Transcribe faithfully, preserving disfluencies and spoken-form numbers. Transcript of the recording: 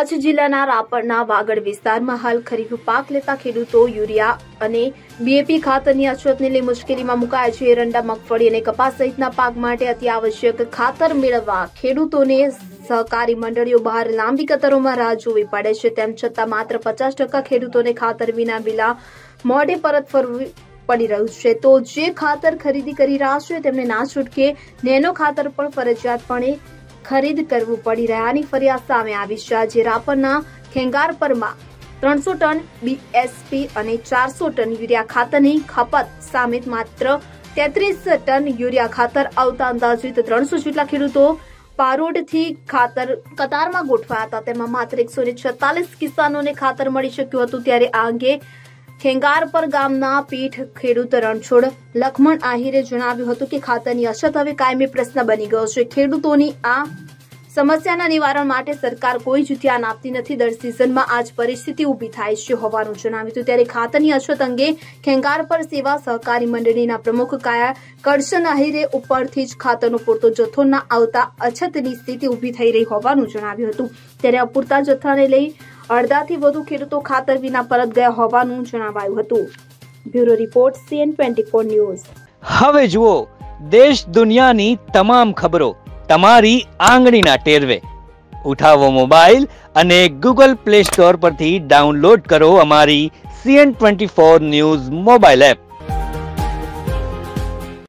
કચ્છ જિલ્લાના રાપરના વાગડ વિસ્તારમાં હાલ ખરીફ પાક લેતા ખેડૂતો યુરિયા અને બીએપી ખાતરની અછતને લઈ મુશ્કેલીમાં મુકાયા છે। એરંડા, મગફળી અને કપાસ સહિતના પાક માટે અતિ આવશ્યક ખાતર મેળવવા ખેડૂતોને સહકારી મંડળીઓ બહાર લાંબી કતારોમાં રાહ જોવી પડે છે। તેમ છતાં માત્ર પચાસ ટકા ખેડૂતોને ખાતર વિના બિલા મોઢે પરત ફરવું પડી રહ્યું છે। તો જે ખાતર ખરીદી કરી રહ્યા છે તેમને ના છૂટકે નેનો ખાતર પણ ફરજિયાતપણે ખરીદ કરવું પડી રહ્યાની ફરિયાદ સામે આવી છે। આજે રાપરના ખેંગારપરમાં ત્રણસો ટન બીએસપી અને ચારસો ટન યુરિયા ખાતરની ખપત સામે માત્ર તેત્રીસ ટન યુરિયા ખાતર આવતા અંદાજિત ત્રણસો જેટલા ખેડૂતો પારોડથી ખાતર કતારમાં ગોઠવાયા હતા। તેમાં માત્ર એકસો ને છેતાલીસ કિસાનોને ખાતર મળી શક્યું હતું। ત્યારે આ અંગે ખેંગારપર ગામના પીઠ ખેડૂત રણછોડ લખમણ આહિરે જણાવ્યું હતું કે ખાતરની અછત હવે કાયમી પ્રશ્ન બની ગયો છે। ખેડૂતોની આ સમસ્યાના નિવારણ માટે સરકાર કોઈ જ ધ્યાન આપતી નથી। દર સિઝનમાં આ જ પરિસ્થિતિ ઊભી થાય છે હોવાનું જણાવ્યું હતું। ત્યારે ખાતરની અછત અંગે ખેંગારપર સેવા સહકારી મંડળીના પ્રમુખ કાયા કરશન આહિરે ઉપરથી જ ખાતરનો પૂરતો જથ્થો ન આવતા અછતની સ્થિતિ ઊભી થઈ રહી હોવાનું જણાવ્યું હતું। ત્યારે અપૂરતા જથ્થાને લઈ અડધાથી વધુ ખેડૂતો ખાતર વિના પરત ગયા હોવાનું જણાવાયું હતું। Bureau report CN twenty four news. હવે જુઓ દેશ દુનિયાની તમામ ખબરો તમારી આંગળીના ટેરવે। ઉઠાવો મોબાઈલ અને ગૂગલ પ્લે સ્ટોર પરથી ડાઉનલોડ કરો અમારી CN twenty four news mobile app.